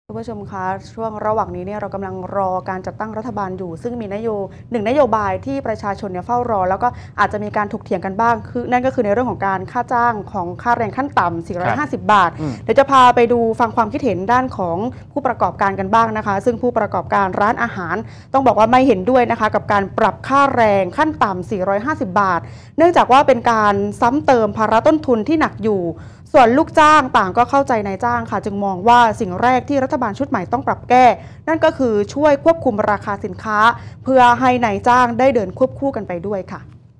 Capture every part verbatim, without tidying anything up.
คุณผู้ชมคะช่วงระหว่างนี้เนี่ยเรากำลังรอการจัดตั้งรัฐบาลอยู่ซึ่งมีนโยหนึ่งนโยบายที่ประชาชนเนี่ยเฝ้ารอแล้วก็อาจจะมีการถกเถียงกันบ้างคือนั่นก็คือในเรื่องของการค่าจ้างของค่าแรงขั้นต่ำสี่ร้อยห้าสิบบาทเดี๋ยวจะพาไปดูฟังความคิดเห็นด้านของผู้ประกอบการกันบ้างนะคะซึ่งผู้ประกอบการร้านอาหารต้องบอกว่าไม่เห็นด้วยนะคะกับการปรับค่าแรงขั้นต่ำสี่ร้อยห้าสิบบาทเนื่องจากว่าเป็นการซ้ำเติมภาระต้นทุนที่หนักอยู่ส่วนลูกจ้างต่างก็เข้าใจนายจ้างค่ะจึงมองว่าสิ่งแรกที่รัฐบาลชุดใหม่ต้องปรับแก้นั่นก็คือช่วยควบคุมราคาสินค้าเพื่อให้นายจ้างได้เดินควบคู่กันไปด้วยค่ะ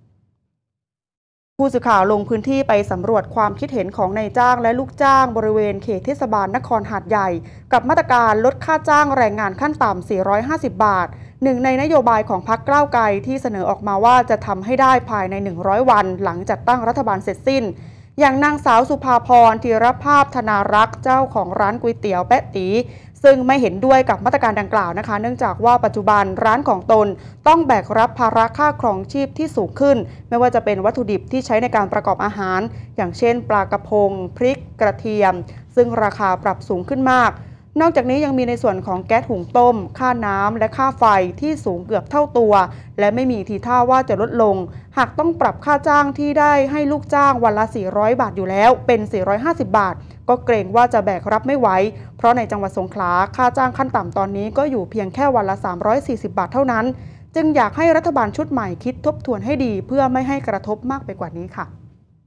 ผู้สื่อข่าวลงพื้นที่ไปสำรวจความคิดเห็นของนายจ้างและลูกจ้างบริเวณเขตเทศบาลนครหาดใหญ่กับมาตรการลดค่าจ้างแรงงานขั้นต่ำสี่ร้อยห้าสิบบาทหนึ่งในนโยบายของพรรคก้าวไกลที่เสนอออกมาว่าจะทำให้ได้ภายในหนึ่งร้อยวันหลังจัดตั้งรัฐบาลเสร็จสิ้นอย่างนางสาวสุภาพรธีรภาพธนารักษ์เจ้าของร้านก๋วยเตี๋ยวแป๊ะตีซึ่งไม่เห็นด้วยกับมาตรการดังกล่าวนะคะเนื่องจากว่าปัจจุบันร้านของตนต้องแบกรับภาระค่าครองชีพที่สูงขึ้นไม่ว่าจะเป็นวัตถุดิบที่ใช้ในการประกอบอาหารอย่างเช่นปลากระพงพริกกระเทียมซึ่งราคาปรับสูงขึ้นมากนอกจากนี้ยังมีในส่วนของแก๊สหุงต้มค่าน้ำและค่าไฟที่สูงเกือบเท่าตัวและไม่มีทีท่าว่าจะลดลงหากต้องปรับค่าจ้างที่ได้ให้ลูกจ้างวันละสี่ร้อยบาทอยู่แล้วเป็นสี่ร้อยห้าสิบบาทก็เกรงว่าจะแบกรับไม่ไหวเพราะในจังหวัดสงขลาค่าจ้างขั้นต่ำตอนนี้ก็อยู่เพียงแค่วันละสามร้อยสี่สิบบาทเท่านั้นจึงอยากให้รัฐบาลชุดใหม่คิดทบทวนให้ดีเพื่อไม่ให้กระทบมากไปกว่านี้ค่ะ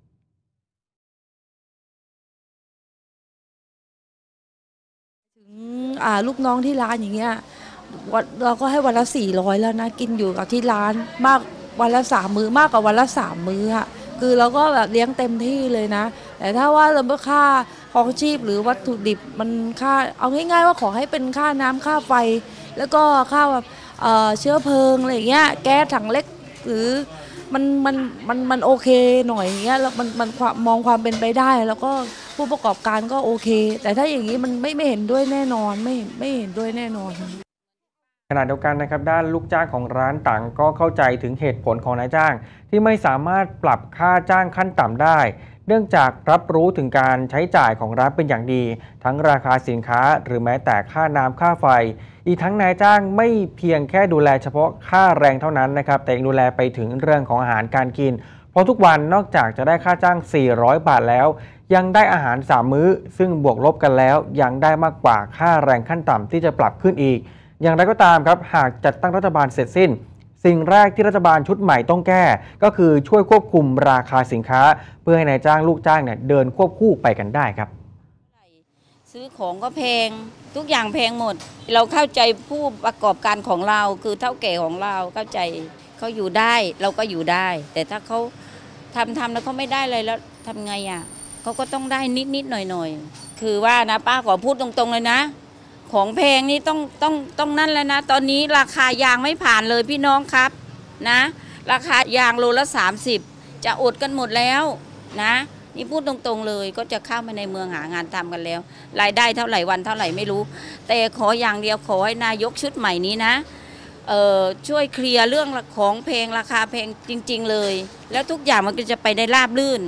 ลูกน้องที่ร้านอย่างเงี้ยเราก็ให้วันละสี่ร้อยแล้วนะกินอยู่กับที่ร้านมากวันละสามมื้อมากกว่าวันละสามมื้ออะคือเราก็แบบเลี้ยงเต็มที่เลยนะแต่ถ้าว่าเราเมื่อค่าครองชีพหรือวัตถุดิบมันค่าเอาง่ายๆว่าขอให้เป็นค่าน้ำค่าไฟแล้วก็ค่าแบบเชื้อเพลิงอะไรอย่างเงี้ยแก๊สถังเล็กหรือมันมันมันมันโอเคหน่อยอย่างเงี้ยแล้วมันมันมองความเป็นไปได้แล้วก็ผู้ประกอบการก็โอเคแต่ถ้าอย่างนี้มันไม่ไม่เห็นด้วยแน่นอนไม่ไม่เห็นด้วยแน่นอนขณะเดียวกันนะครับด้านลูกจ้างของร้านต่างก็เข้าใจถึงเหตุผลของนายจ้างที่ไม่สามารถปรับค่าจ้างขั้นต่ำได้เนื่องจากรับรู้ถึงการใช้จ่ายของร้านเป็นอย่างดีทั้งราคาสินค้าหรือแม้แต่ค่าน้ำค่าไฟอีกทั้งนายจ้างไม่เพียงแค่ดูแลเฉพาะค่าแรงเท่านั้นนะครับแต่ยังดูแลไปถึงเรื่องของอาหารการกินเพราะทุกวันนอกจากจะได้ค่าจ้างสี่ร้อยบาทแล้วยังได้อาหารสามมื้อซึ่งบวกลบกันแล้วยังได้มากกว่าค่าแรงขั้นต่ำที่จะปรับขึ้นอีกอย่างไรก็ตามครับหากจัดตั้งรัฐบาลเสร็จสิ้นสิ่งแรกที่รัฐบาลชุดใหม่ต้องแก้ก็คือช่วยควบคุมราคาสินค้าเพื่อให้นายจ้างลูกจ้างเนี่ยเดินควบคู่ไปกันได้ครับซื้อของก็แพงทุกอย่างแพงหมดเราเข้าใจผู้ประกอบการของเราคือเฒ่าแก่ของเราเข้าใจเขาอยู่ได้เราก็อยู่ได้แต่ถ้าเขาทำทำแล้วเขาไม่ได้เลยแล้วทำไงอ่ะเขาก็ต้องได้นิดนิดหน่อยหน่อยคือว่านะป้าขอพูดตรงๆเลยนะของแพงนี่ต้องต้องต้องนั่นแล้วนะตอนนี้ราคายางไม่ผ่านเลยพี่น้องครับนะราคายางโลละสามสิบจะอดกันหมดแล้วนะนี่พูดตรงๆเลยก็จะเข้ามาในเมืองหางานทำกันแล้วรายได้เท่าไหร่วันเท่าไหร่ไม่รู้แต่ขออย่างเดียวขอให้นายกชุดใหม่นี้นะเอ่อช่วยเคลียร์เรื่องของแพงราคาแพงจริงๆเลยแล้วทุกอย่างมันก็จะไปได้ราบรื่น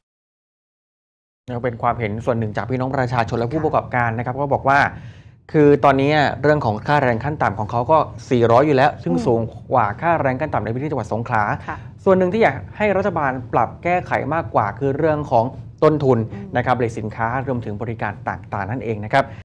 เป็นความเห็นส่วนหนึ่งจากพี่น้องประชาชนและผู้ประกอบการนะครับก็บอกว่าคือตอนนี้เรื่องของค่าแรงขั้นต่ำของเขาก็สี่ร้อยอยู่แล้วซึ่งสูงกว่าค่าแรงขั้นต่ำในพื้นที่จังหวัดสงขลาส่วนหนึ่งที่อยากให้รัฐบาลปรับแก้ไขมากกว่าคือเรื่องของต้นทุนนะครับเลยสินค้ารวมถึงบริการต่างๆนั่นเองนะครับ